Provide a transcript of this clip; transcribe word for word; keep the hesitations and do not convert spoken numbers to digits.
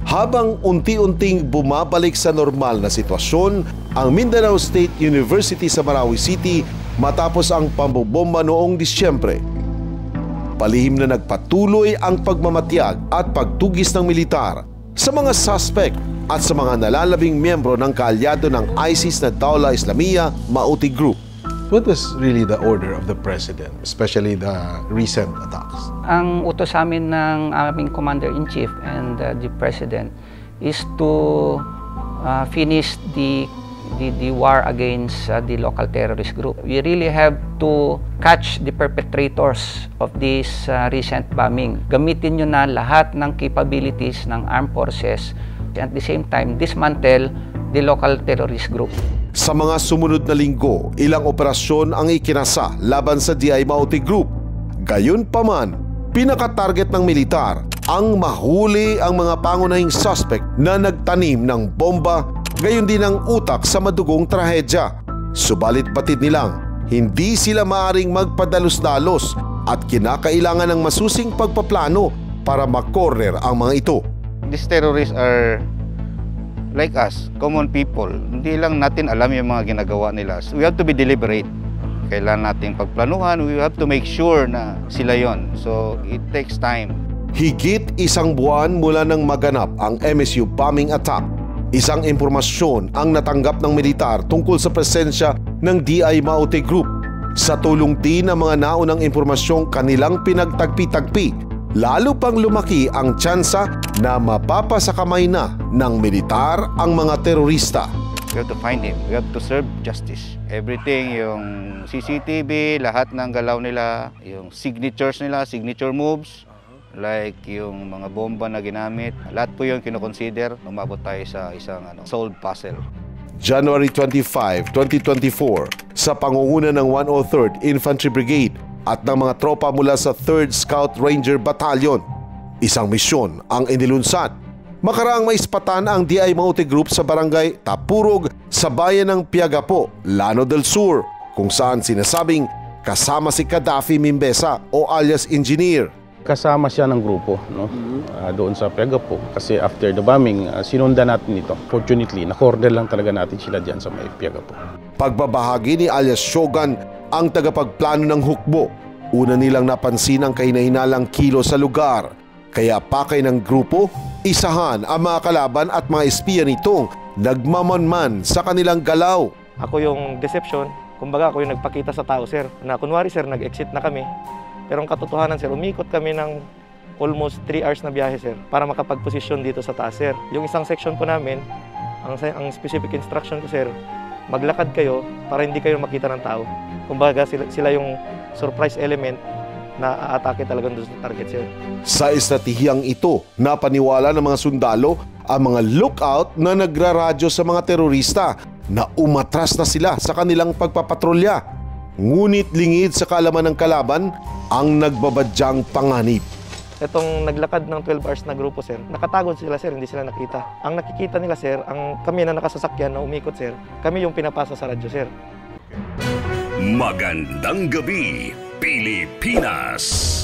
Habang unti-unting bumabalik sa normal na sitwasyon ang Mindanao State University sa Marawi City matapos ang pambobomba noong Disyembre. Palihim na nagpatuloy ang pagmamatiyag at pagtugis ng militar sa mga suspect at sa mga nalalabing miyembro ng kaalyado ng ISIS na Dawla Islamiyah Mauti Group. What was really the order of the President, especially the recent attacks? Ang utos sa amin ng aming Commander-in-Chief and uh, the President is to uh, finish the, the, the war against uh, the local terrorist group. We really have to catch the perpetrators of this uh, recent bombing. Gamitin nyo na lahat ng capabilities ng armed forces and at the same time dismantle the local terrorist group. Sa mga sumunod na linggo, ilang operasyon ang ikinasa laban sa D I Mauti Group. Gayunpaman, pinaka-target ng militar ang mahuli ang mga pangunahing suspect na nagtanim ng bomba, gayon din ang utak sa madugong trahedya. Subalit batid nilang, hindi sila maaring magpadalos-dalos at kinakailangan ng masusing pagpaplano para makorner ang mga ito. These terrorists are like us, common people. Hindi lang natin alam yung mga ginagawa nila. So we have to be deliberate. Kailangan nating pagplanuhan. We have to make sure na sila yon. So it takes time. Higit isang buwan mula nang maganap ang M S U bombing attack. Isang impormasyon ang natanggap ng militar tungkol sa presensya ng D I Mauti Group. Sa tulong din ng mga naunang impormasyong kanilang pinagtagpi-tagpi, lalo pang lumaki ang tsansa na mapapasakamay na ng militar ang mga terorista. We have to find him. We have to serve justice. Everything, yung C C T V, lahat ng galaw nila, yung signatures nila, signature moves, like yung mga bomba na ginamit, lahat po yung kinoconsider, umabot tayo sa isang ano, solved puzzle. January twenty-fifth, twenty twenty-four, sa pangunguna ng one oh third Infantry Brigade at ng mga tropa mula sa third Scout Ranger Battalion. Isang misyon ang inilunsad. Makaraang maispatan ang D I Mauti Group sa barangay Tapurog sa bayan ng Piagapo, Llano del Sur, kung saan sinasabing kasama si Gaddafi Mimbesa o alias Engineer. Kasama siya ng grupo, no? Uh, doon sa Piagapo kasi after the bombing, uh, sinundan natin ito. Fortunately, na-corner lang talaga natin sila dyan sa may Piagapo. Pagbabahagi ni alias Shogun ang tagapagplano ng hukbo. Una nilang napansin ang kahinahinalang kilo sa lugar. Kaya pakay ng grupo, isahan ang mga kalaban at mga espiya nitong nagmamanman sa kanilang galaw. Ako yung deception, kumbaga ako yung nagpakita sa tao, sir, na kunwari sir, nag-exit na kami. Pero ang katotohanan, sir, umikot kami ng almost three hours na biyahe, sir, para makapag-posisyon dito sa taas, sir. Yung isang section po namin, ang, ang specific instruction ko, sir, maglakad kayo para hindi kayo makita ng tao. Kumbaga sila, sila yung surprise element na aatake talagang doon sa target, sir. Sa estratehiyang ito, napaniwala ng mga sundalo ang mga lookout na nagraradyo sa mga terorista na umatras na sila sa kanilang pagpapatrolya. Ngunit lingid sa kaalaman ng kalaban ang nagbabadyang panganib. Itong naglakad ng twelve hours na grupo, sir, nakatagod sila, sir, hindi sila nakita. Ang nakikita nila, sir, ang kami na nakasasakyan na umikot, sir, kami yung pinapasa sa radyo, sir. Magandang gabi, Pilipinas!